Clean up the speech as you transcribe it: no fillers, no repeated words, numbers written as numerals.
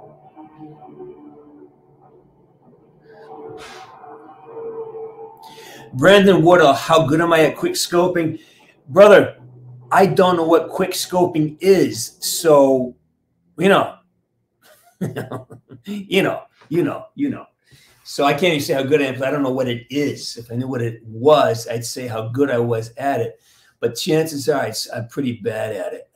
Brandon Woodall, how good am I at quick scoping? Brother, I don't know what quick scoping is. So, you know. So I can't even say how good I am, because I don't know what it is. If I knew what it was, I'd say how good I was at it. But chances are I'm pretty bad at it.